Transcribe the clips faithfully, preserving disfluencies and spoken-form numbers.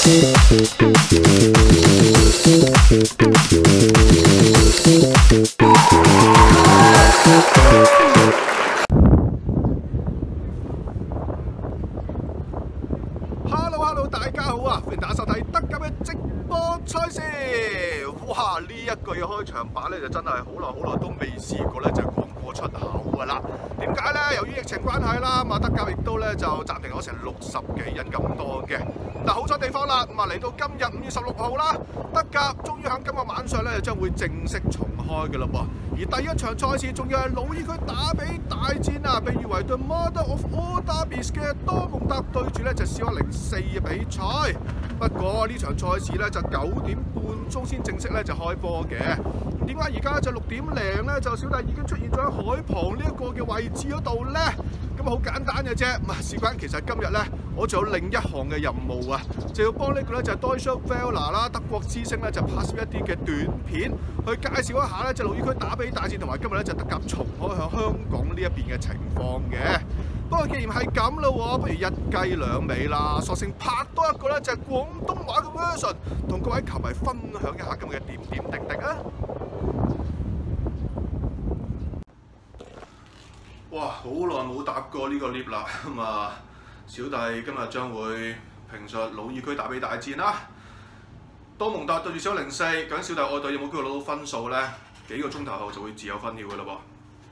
Hello Hello， 大家好啊！歡迎大家收睇德甲嘅直播賽事。哇！呢一句嘅開場白咧就真係好耐好耐都未試過咧，就講過出口噶啦。點解咧？由於疫情關係啦，咁啊德甲亦都咧就暫停咗成六十幾日咁多嘅。但好彩地方啦，咁啊嚟到今日五月十六號啦，德甲終於喺今日晚上咧將會正式重開嘅嘞噃。而第一場賽事仲要係魯爾區打比大戰啊，被譽為 The Mother of All Derbies 嘅多蒙特對住咧就少一零四嘅比賽。不過呢場賽事咧就九點半鐘先正式咧就開波嘅。點解而家就六點零咧就小弟已經出現咗喺海旁呢一個嘅位置嗰度咧？咁好簡單嘅啫，咁啊事關其實今日咧我仲有另一項嘅任務啊，就要幫呢個咧就係 Deutsche Welle 啦，德國之聲咧就拍攝一啲嘅短片，去介紹一下咧就魯爾區打比大戰同埋今日咧就德甲重開向香港呢一邊嘅情況嘅。不過既然係咁啦喎，不如一雞兩味啦，索性拍多一個咧就係廣東話嘅 version， 同各位球迷分享一下今日嘅點點滴滴啊！哇！好耐冇搭過呢個 lift 啦，咁啊，小弟今日將會評述魯爾區打比大戰啦。多蒙特對住少一零四，究竟小弟愛隊有冇機會攞到分數咧？幾個鐘頭後就會自有分曉嘅啦噃。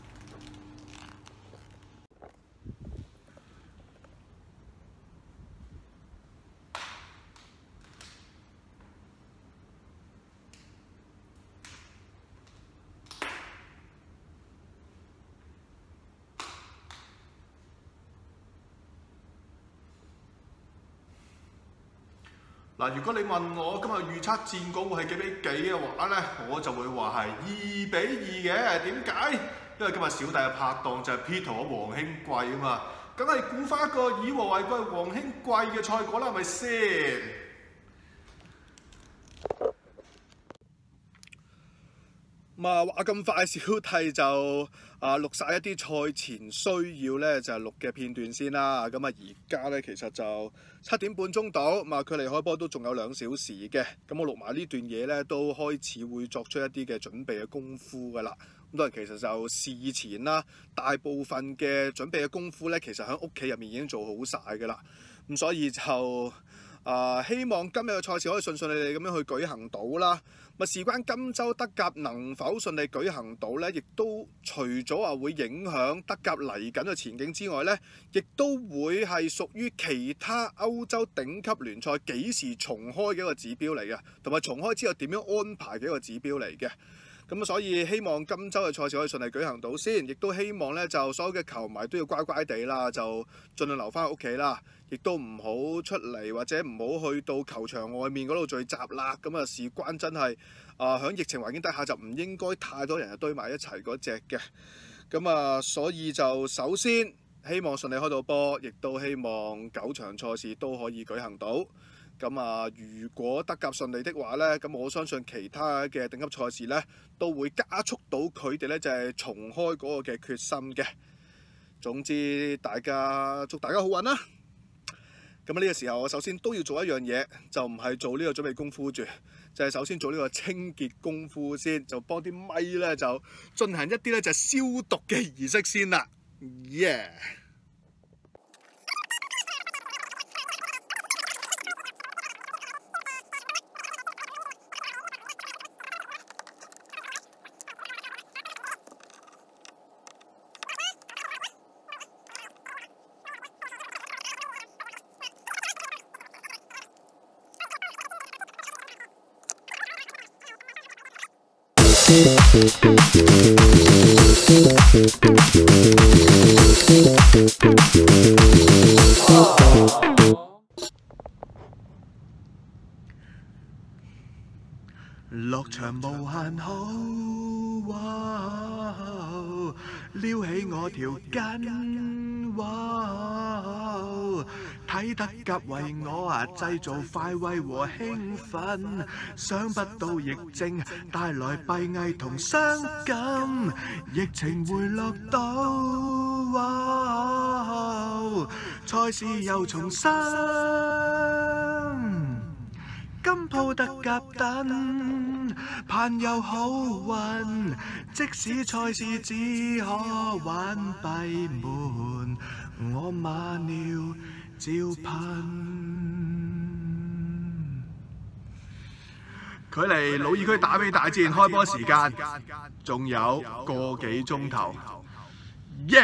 嗱，如果你問我今日預測戰果會係幾比幾嘅話咧，我就會話係二比二嘅。點解？因為今日小弟嘅拍檔就係 Peter 同黃興貴啊嘛，梗係估翻一個以和為貴黃興貴嘅賽果啦，係咪先？咁啊話咁快，小弟就啊錄晒一啲賽前需要咧，就係錄嘅片段先啦。咁啊而家咧其實就七點半鐘到，咁啊距離開波都仲有兩小時嘅。咁我錄埋呢段嘢咧，都開始會作出一啲嘅準備嘅功夫噶啦。咁當然其實就事前啦，大部分嘅準備嘅功夫咧，其實喺屋企入面已經做好晒噶啦。咁所以就啊、呃，希望今日嘅賽事可以順順利利咁樣去舉行到啦。咪事關今週德甲能否順利舉行到呢？亦都除咗話會影響德甲嚟緊嘅前景之外呢，亦都會係屬於其他歐洲頂級聯賽幾時重開嘅一個指標嚟嘅，同埋重開之後點樣安排嘅一個指標嚟嘅。咁所以希望今週嘅賽事可以順利舉行到先，亦都希望咧就所有嘅球迷都要乖乖地啦，就盡量留翻喺屋企啦，亦都唔好出嚟或者唔好去到球場外面嗰度聚集啦。咁啊事關真係啊喺疫情環境底下就唔應該太多人堆埋一齊嗰隻嘅。咁啊所以就首先希望順利開到波，亦都希望九場賽事都可以舉行到。咁啊，如果德甲順利的話呢，咁我相信其他嘅頂級賽事呢都會加速到佢哋呢就係重開嗰個嘅決心嘅。總之，大家祝大家好運啦！咁呢個時候，我首先都要做一樣嘢，就唔係做呢個準備功夫住，就係首先做呢個清潔功夫先，就幫啲咪呢就進行一啲呢就消毒嘅儀式先啦。耶！落場無限好，哇！撩起我條筋，哇！睇德甲為我啊製造快慰和興奮，想不到疫症帶來閉翳同傷感，疫情回落到，哇！賽事又重新。 金鋪特甲等，盼有好運。即使賽事只可玩閉門，我馬尿照噴。距離魯爾區打比大戰開波時間仲有個幾鐘頭。耶！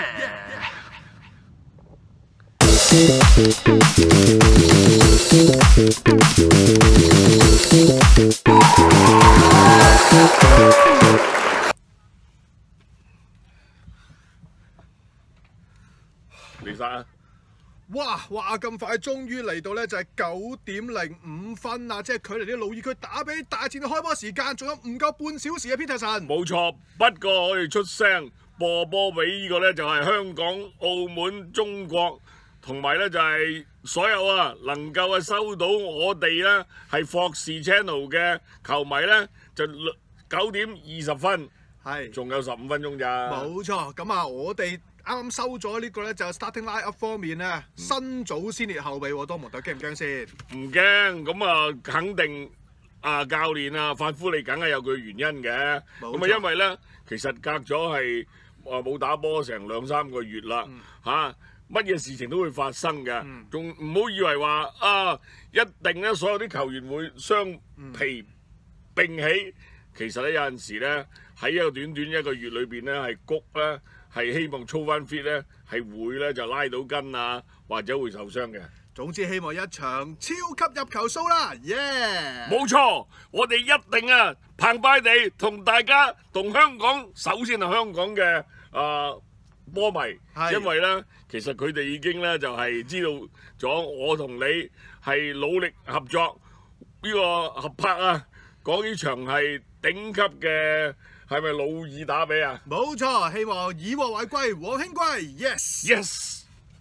嚟晒啊！ 哇！話咁快，終於嚟到咧，就係九點零五分啦，即係距離啲魯爾區打比大戰嘅開波時間，仲有唔夠半小時啊 ，Peterson。 冇錯，不過我哋出聲播波俾呢個咧，就係香港、澳門、中國同埋咧就係所有啊能夠啊收到我哋咧係 Fox Channel 嘅球迷咧，就九點二十分，係仲有十五分鐘咋。 冇錯，咁啊，我哋啱啱收咗呢個咧，就 starting line up 方面咧，新組先列後備喎，多蒙特驚唔驚先？ 唔驚，咁啊肯定啊教練啊法夫利梗係有佢原因嘅。咁啊因為咧，其實隔咗係啊冇打波成兩三個月啦，嚇乜嘢事情都會發生嘅，仲唔好以為話啊一定咧所有啲球員會雙皮並起，其實咧有陣時咧喺一個短短一個月裏邊咧係谷咧。係希望操翻 fit 咧，係會咧就拉到筋啊，或者會受傷嘅。 總之希望一場超級入球 show 啦，耶！ 冇錯，我哋一定啊澎湃地同大家同香港，首先係香港嘅啊波迷，因為咧其實佢哋已經咧就係知道咗我同你係努力合作呢個合拍啊，講呢場係頂級嘅。係咪魯爾打比啊？ 冇錯，希望以和為貴，和興貴 ，yes yes。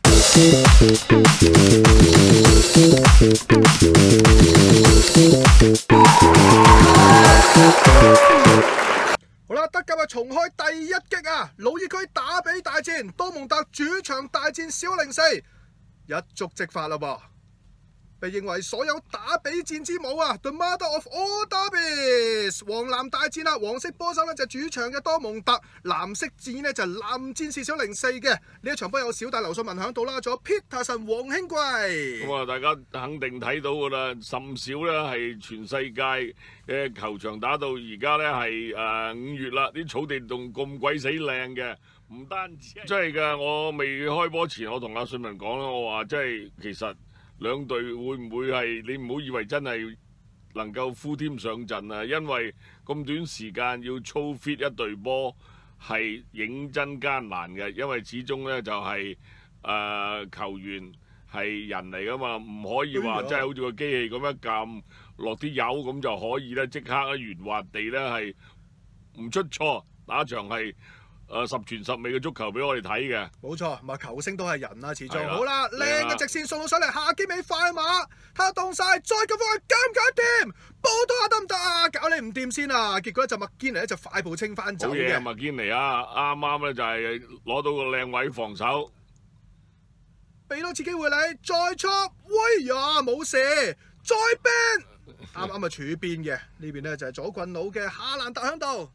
好啦，德甲啊重開第一擊啊！魯爾區打比大戰，多蒙特主場大戰小零四，一觸即發啦噃。被認為所有打比戰之母啊 ，The Mother of All Derbies， 黃藍大戰啦，黃色波衫呢就主場嘅多蒙特，藍色戰呢就藍戰士小零四嘅呢一場波有小弟劉信文響度啦，仲有 Peterson 黃興貴。 咁啊，大家肯定睇到噶啦，甚少咧係全世界嘅球場打到而家咧係誒五月啦，啲草地仲咁鬼死靚嘅，唔單止真係㗎。我未開波前，我同阿信文講啦，我話即係其實。兩隊會唔會係你唔好以為真係能夠呼添上陣啊？因為咁短時間要操 fit 一隊波係認真艱難嘅，因為始終呢就係、是、誒、呃、球員係人嚟噶嘛，唔可以話真係好似個機器咁一撳落啲油咁就可以咧即刻咧圓滑地咧係唔出錯打場係。誒、呃、十全十美嘅足球俾我哋睇嘅， 冇錯，咪球星都係人啦，始終好啦，靚嘅直線送到上嚟，下機尾快馬，睇下凍晒，再撳翻去，搞唔搞掂？報多下得唔得啊？搞你唔掂先啊！結果咧就麥堅尼咧就快步清翻走嘅。好嘢啊， 麥堅尼啊，啱啱咧就係攞到個靚位防守， 俾多次機會你，再戳，喂呀冇射，再邊，啱啱啊處邊嘅呢邊咧就係左棍佬嘅夏蘭特喺度。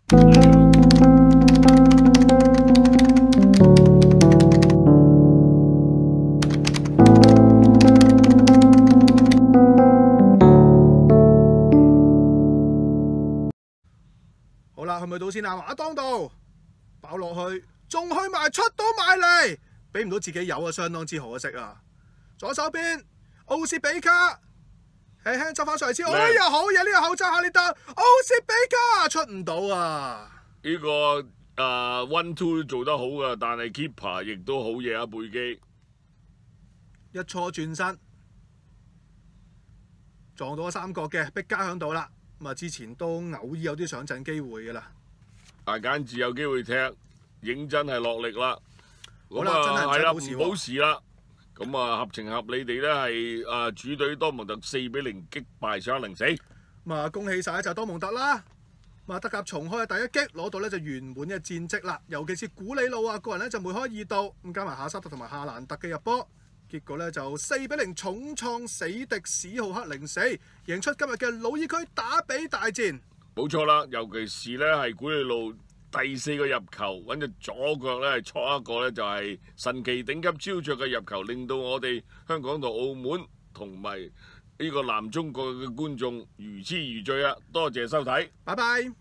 好啦，去唔去到先啊？馬當道爆落去，仲去埋出到埋嚟，俾唔到自己有啊，相當之可惜啊！左手邊奧斯比卡輕輕執翻上嚟先，哎呀好嘢！呢、這個後側下列特奧斯比卡出唔到啊！ 呢、這個誒、uh, one two 做得好噶，但係 keeper 亦都好嘢啊！貝基一錯轉身撞到三角嘅碧加響度啦。咁啊，之前都偶爾有啲上陣機會㗎啦。 大簡治有機會踢，認真係落力啦。 好啦，真係唔使保時喎。 保時啦。咁啊，合情合理地咧係誒主隊多蒙特四比零擊敗小一零四。 咁啊，恭喜晒就多蒙特啦！咁啊，德甲重開嘅第一擊攞到咧就圓滿嘅戰績啦。尤其是古里路啊，個人咧就梅開二度，咁加埋夏沙特同埋夏蘭特嘅入波， 結果咧就四比零重創死敵史浩克零四，贏出今日嘅魯爾區打比大戰。 冇錯啦，尤其是咧係古利路第四個入球，揾隻左腳咧係戳一個咧就係神奇頂級超卓嘅入球，令到我哋香港同澳門同埋呢個南中國嘅觀眾如痴如醉啊！多謝收睇， 拜拜。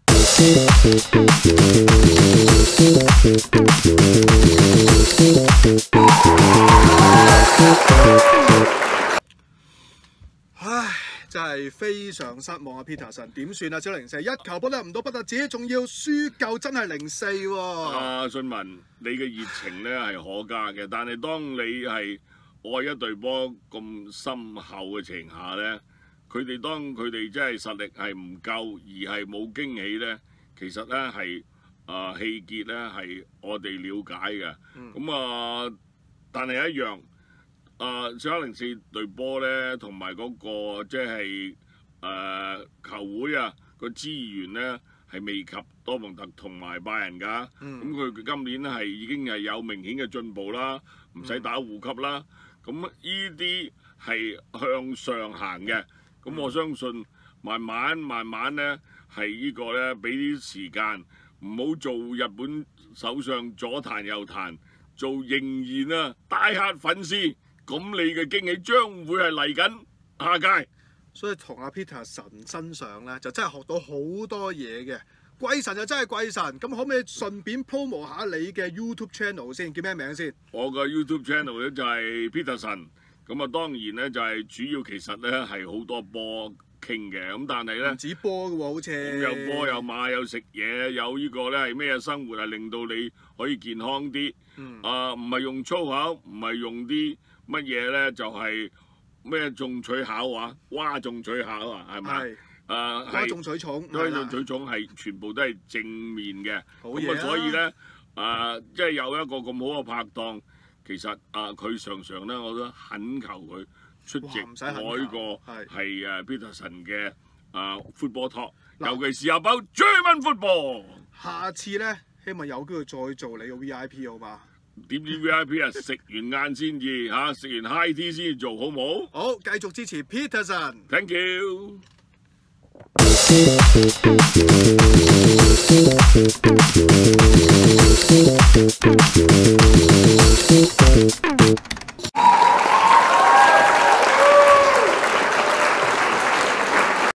唉，真係非常失望啊 ！Peterson 點算啊？小零四一球波得唔到不特止，仲要輸夠真係零四喎。 阿信文，你嘅熱情咧係可嘉嘅，但係當你係愛一隊波咁深厚嘅情下咧，佢哋當佢哋真係實力係唔夠，而係冇驚喜咧，其實咧係啊氣結咧係我哋了解嘅。咁啊、嗯呃，但係一樣。啊！小黑零四隊波咧，同埋嗰個即係誒球會啊個資源咧係未及多蒙特同埋拜仁㗎。咁佢、嗯、今年咧係已經係有明顯嘅進步啦，唔使打護級啦。咁呢啲係向上行嘅。咁我相信慢慢慢慢咧係呢個咧俾啲時間，唔好做日本首相左彈右彈，做仍然啊大客粉絲。咁你嘅驚喜將會係嚟緊下屆， 所以同阿 Peterson 身上咧就真係學到好多嘢嘅。貴神就真係貴神，咁可唔可以順便 promo 下你嘅 YouTube channel 先？叫咩名先？ 我個 YouTube channel 咧就係 Peterson，咁啊當然咧就係主要其實咧係好多波傾嘅，咁但係咧唔止波嘅喎，好似有波有馬有食嘢，有呢個咧係咩生活係令到你可以健康啲，嗯、啊唔係用粗口，唔係用啲。乜嘢咧就係咩中取巧啊，嘩眾取巧啊，係咪？係。誒嘩眾取寵。 嘩眾取寵係全部都係正面嘅。 好嘢啊！ 咁啊，所以咧誒，即係有一個咁好嘅拍檔，其實啊，佢常常咧我都懇求佢出席我呢個係誒 Peterson 嘅啊 football talk，尤其是阿包 German football。 下次咧，希望有機會再做你個 V I P 好嘛？ 點知 V I P 啊？食完晏先至嚇，食完 high tea 先至做好冇？ 好，繼續支持 Peterson。 Thank you。